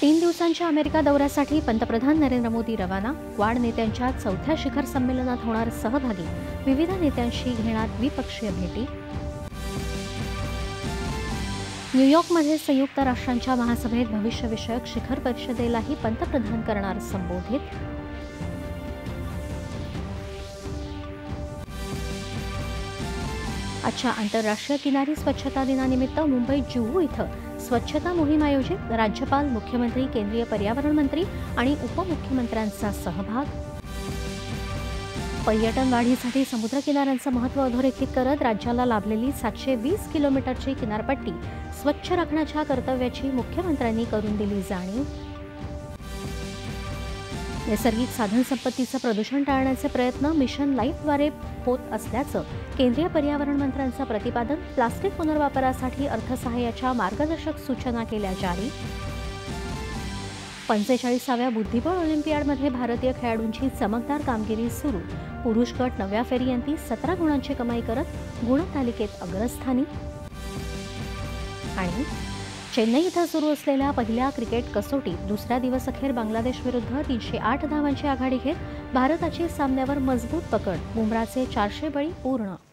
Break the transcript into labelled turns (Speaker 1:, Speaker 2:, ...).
Speaker 1: 3 दिवसांच्या अमेरिका दौऱ्यासाठी पंतप्रधान नरेंद्र मोदी रवाना। क्वाड नेत्यांच्या चौथ्या शिखर संमेलनात होणार सहभागी। विविध नेत्यांशी घेणार द्विपक्षीय भेटी। न्यूयॉर्कमध्ये संयुक्त राष्ट्रांच्या महासभेत भविष्यविषयक शिखर परिषदेलाही पंतप्रधान करणार संबोधित। आजच्या आंतरराष्ट्रीय किनारी स्वच्छता दिनानिमित्त मुंबईत जुहू इथं स्वच्छता मोहीम आयोजित। राज्यपाल, मुख्यमंत्री, केंद्रीय पर्यावरण मंत्री आणि उपमुख्यमंत्र्यांचा सहभाग। पर्यटन वाढीसाठी समुद्र किनाऱ्यांचं महत्त्व अधोरेखित करत राज्याला लाभलेली 720 किलोमीटरची किनारपट्टी स्वच्छ राखण्याच्या कर्तव्याची मुख्यमंत्र्यांनी करून दिली जाणीव। नैसर्गिक साधन संपत्तीचं प्रदूषण टाळण्याचे प्रयत्न मिशन लाईफद्वारे होत असल्याचं केंद्रीय पर्यावरण मंत्र्यांचं प्रतिपादन। प्लास्टिक पुनर्वापरासाठी अर्थसहाय्याच्या मार्गदर्शक सूचना केल्या जारी। 45व्या बुद्धिबळ ऑलिम्पियाडमध्ये भारतीय खेळाडूंची चमकदार कामगिरी सुरू। पुरुष गट 9व्या फेरीअंती 17 गुणांची कमाई करत गुणतालिकेत अग्रस्थानी। आणि चेन्नई इथं सुरू असलेल्या पहिल्या क्रिकेट कसोटीत दुसऱ्या दिवसअखेर बांगलादेश विरुद्ध 308 धावांची आघाडी घेत भारताची सामन्यावर मजबूत पकड। बुमराचे 400 बळी पूर्ण।